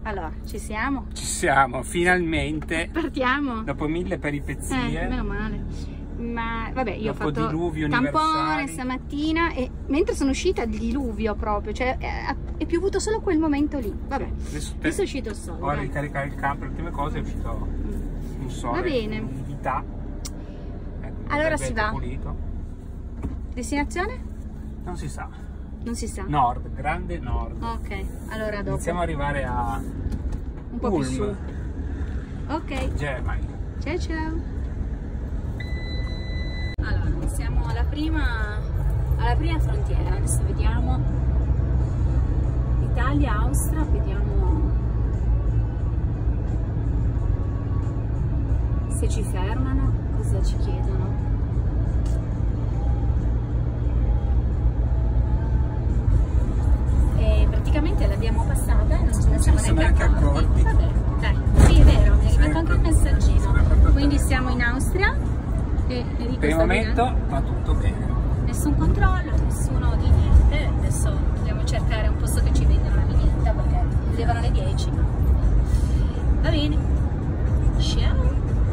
Allora, ci siamo? Ci siamo, finalmente. Partiamo? Dopo 1000 peripezie. Meno male. Ma vabbè, io ho fatto tampone stamattina e mentre sono uscita il diluvio proprio, cioè è piovuto solo quel momento lì. Vabbè, adesso è uscito il sole. Ora ricaricare il camper, le ultime cose, è uscito un sole. Va bene. Umidità. Allora si va. Pulito. Destinazione? Non si sa. Non si sa. Nord, grande nord. Ok, allora dopo. Iniziamo ad arrivare a un po' più su. Ok. Germany. Ciao ciao. Allora, siamo alla prima frontiera. Adesso vediamo Italia, Austria, vediamo se ci fermano, cosa ci chiedono. Praticamente l'abbiamo passata e non ce ne siamo neanche accorti. Vabbè, dai, sì è vero, mi è arrivato anche il messaggino. Quindi siamo in Austria e per il momento va tutto bene. Nessun controllo, nessuno di niente. Adesso dobbiamo cercare un posto che ci vendano una vignetta perché vedevano le 10. Va bene. Ciao.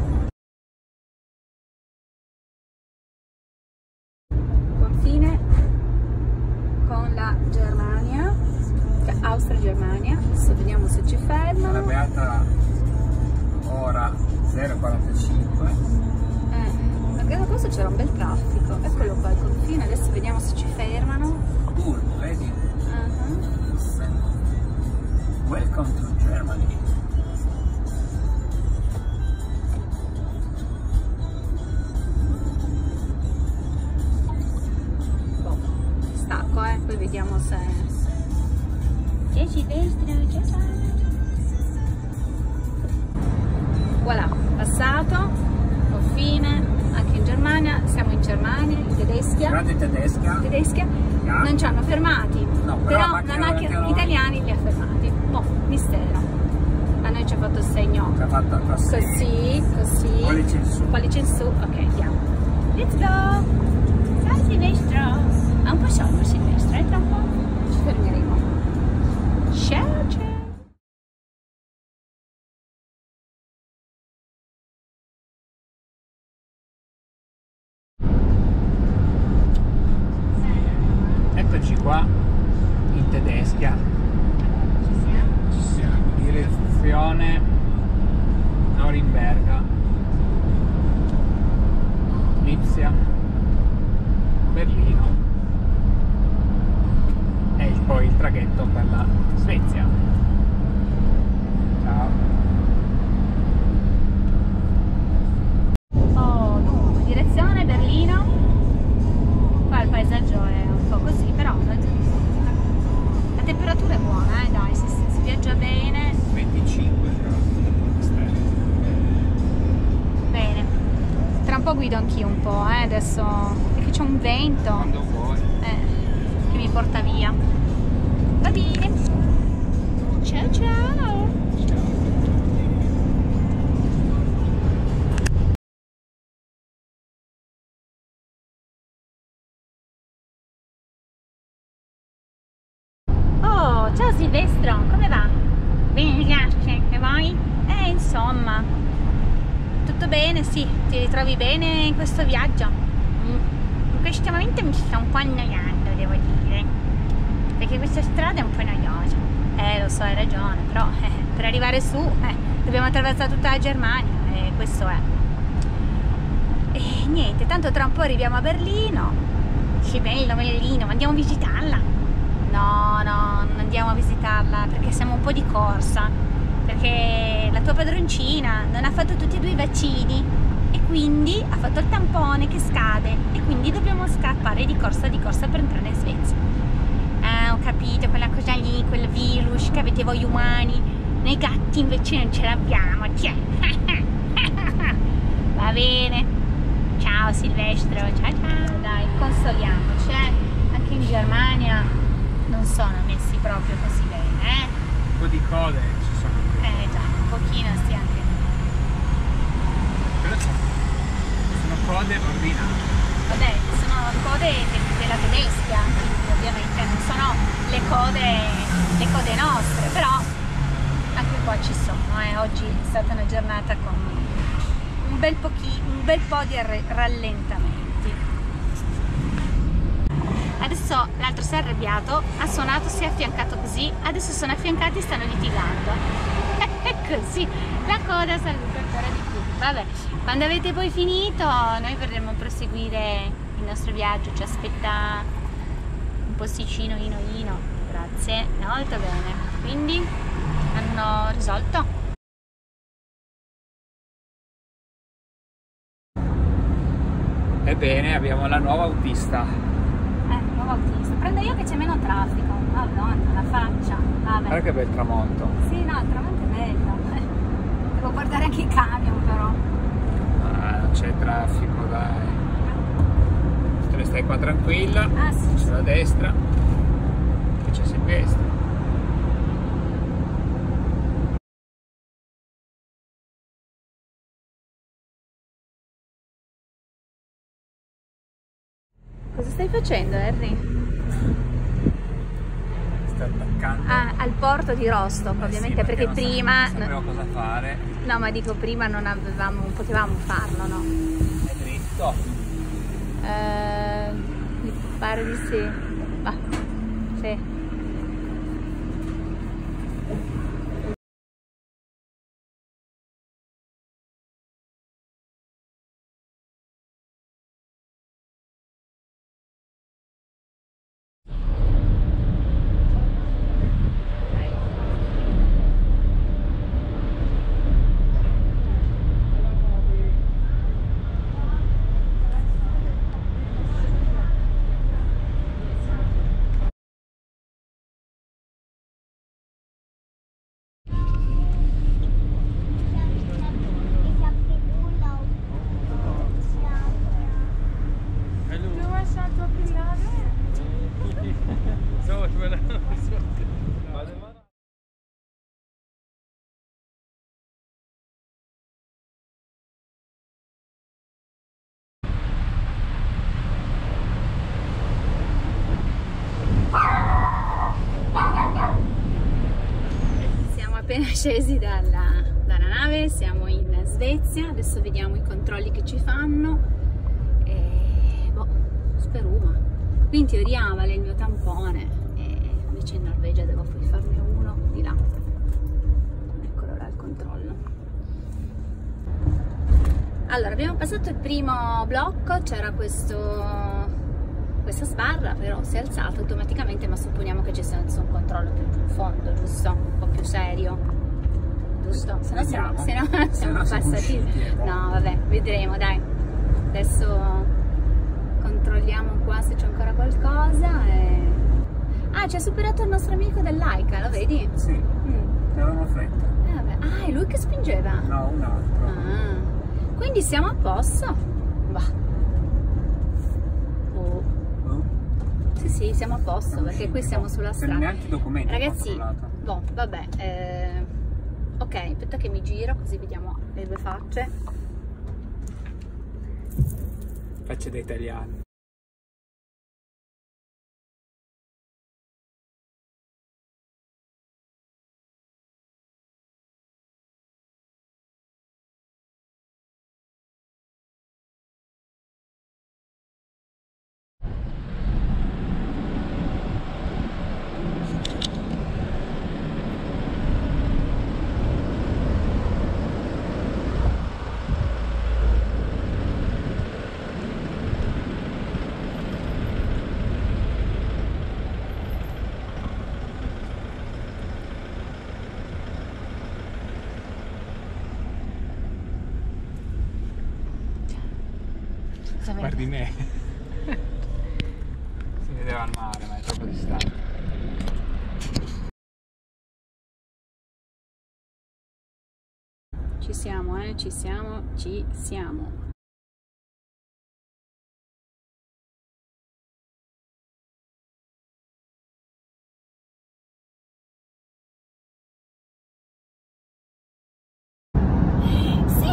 Confine con la Germania. Austria-Germania, adesso vediamo se ci fermano. La beata ora 0:45. Perché questo c'era un bel traffico. Eccolo qua il confine, adesso vediamo se ci fermano. Vedi? Welcome to Germany. Boh, stacco, poi vediamo se. Voilà, passato, confine, anche in Germania, siamo in Germania, in Tedeschia. Grande tedesca. Yeah. Non ci hanno fermati, no, però la macchina italiani li ha fermati. Boh, mistero. A noi ci ha fatto il segno. Ci ha fatto così. Pollice in su. Ok, andiamo. Let's go! Ciao Silvestro! Un po' solo Silvestro, tra un po' ci fermeremo. Ciao ciao! Eccoci qua in Tedeschia. Ci siamo. Direzione Norimberga, Lipsia, Berlino e poi il traghetto per la Svezia. Ciao. Dunque, direzione Berlino. Qua il paesaggio è un po' così, però la temperatura è buona, dai, si viaggia bene. 25 gradi. Bene. Tra un po' guido anch'io un po', adesso, perché c'è un vento. Quando vuoi. Che mi porta via. Va bene. Ciao ciao. Oh, ciao Silvestro, come va? Bene, grazie. E voi? Insomma. Tutto bene, sì. Ti ritrovi bene in questo viaggio? In questo momento mi sto un po' annoiando, devo dire. Perché questa strada è un po' noiosa. Lo so, hai ragione, però per arrivare su dobbiamo attraversare tutta la Germania e questo è. E niente, tanto tra un po' arriviamo a Berlino. Che bello Berlino, ma andiamo a visitarla? No, non andiamo a visitarla perché siamo un po' di corsa. Perché la tua padroncina non ha fatto tutti e 2 i vaccini e quindi ha fatto il tampone che scade e quindi dobbiamo scappare di corsa per entrare in Svezia. Ho capito, quella cosa lì, quel virus che avete voi umani, noi gatti invece non ce l'abbiamo, cioè. Va bene, ciao Silvestro, ciao ciao. Dai, consoliamoci, anche in Germania non sono messi proprio così bene, Un po' di code ci sono. Già, un pochino sì anche. Però sono code ordinate. Vabbè, sono code della tedesca, quindi ovviamente non sono le code nostre, però anche qua ci sono, oggi è stata una giornata con un bel po' di rallentamenti. Adesso l'altro si è arrabbiato, ha suonato, si è affiancato così, adesso sono affiancati e stanno litigando. E così la coda saluta ancora di più. Vabbè, quando avete poi finito noi vorremmo proseguire il nostro viaggio, ci aspetta un posticino ino, grazie, molto bene. Quindi hanno risolto. Ebbene, abbiamo la nuova autista. Nuova autista. Prendo io che c'è meno traffico. Madonna, la faccia. Vabbè. Guarda che bel tramonto. Sì, no, il tramonto è bello. Devo guardare anche i camion però. Non c'è traffico, dai. Te ne stai qua tranquilla. Ah sì. Sulla destra. Qui c'è Silvestro. Cosa stai facendo, Harry? Sto attaccando. Al porto di Rostock, ovviamente, sì, perché non prima... Non sapevo cosa fare. No, ma dico prima non potevamo farlo, no? È dritto. Mi pare di sì. Bah, sì. Appena scesi dalla nave, siamo in Svezia, adesso vediamo i controlli che ci fanno e boh, Speruma. Qui in teoria vale il mio tampone e invece in Norvegia devo poi farne uno di là. Eccolo là il controllo. Allora, abbiamo passato il primo blocco, c'era questa sbarra, però si è alzata automaticamente, ma supponiamo che ci sia un controllo più in fondo, giusto? Un po' più serio, giusto? Se no siamo passati. No, vabbè, vedremo, dai. Adesso controlliamo qua se c'è ancora qualcosa e... Ah, ci ha superato il nostro amico dell'Aika, lo vedi? Sì, avevamo fretta. Vabbè. Ah, è lui che spingeva? No, un altro. Ah, quindi siamo a posto? Bah. Sì, siamo a posto perché qui siamo sulla strada. Neanche i documenti. Ragazzi, boh, vabbè. Ok, aspetta che mi giro così vediamo le due facce. Facce da italiani. Guardi me. Si vedeva al mare, ma è troppo distante. Ci siamo, ci siamo.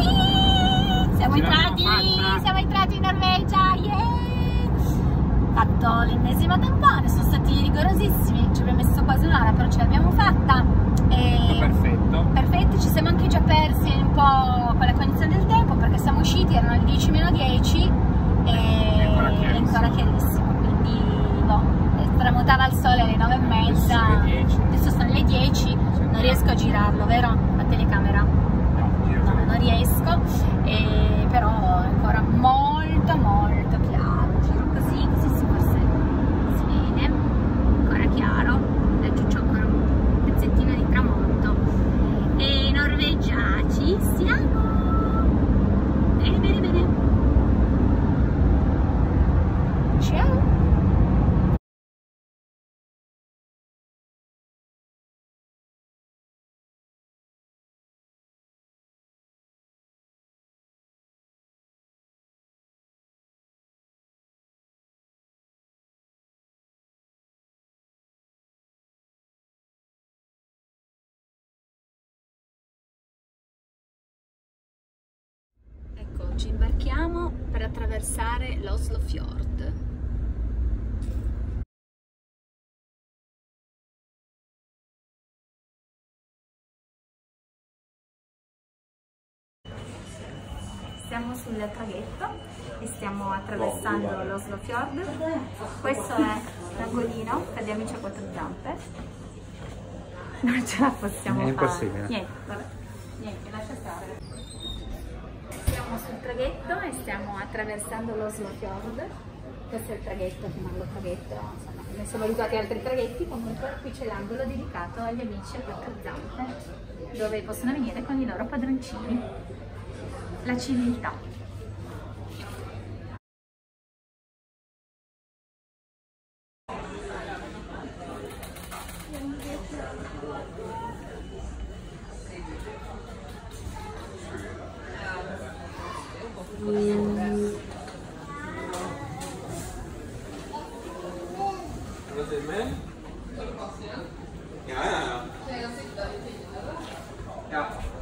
Siamo entrati in Norvegia, yeah! fatto l'ennesimo tampone, sono stati rigorosissimi, ci abbiamo messo quasi un'ora, però ce l'abbiamo fatta. Perfetto. Perfetto, ci siamo anche già persi un po' con la condizione del tempo, perché siamo usciti, erano le 10 meno 10 e è ancora chiarissimo, quindi boh, tramutava il sole alle 9:30, adesso sono le 10, non riesco a girarlo, vero? La telecamera? No, non riesco, però è ancora molto molto chiaro, giro così forse si vede, ancora chiaro, adesso c'è ancora un pezzettino di tramonto. E in Norvegia ci siamo! Bene, bene, bene! Ciao! Ecco, ci imbarchiamo per attraversare l'Oslofjord. Siamo sul traghetto e stiamo attraversando l'Oslofjord. Questo è l'angolino per gli amici a quattro zampe. Non ce la possiamo fare. È impossibile. Niente, vabbè. Niente, lascia stare. Siamo sul traghetto e stiamo attraversando l'Oslofjord. Questo è il traghetto, chiamiamolo traghetto, insomma, ne sono aiutati altri traghetti. Comunque qui c'è l'angolo dedicato agli amici a quattro zampe, dove possono venire con i loro padroncini. La civiltà. Ja.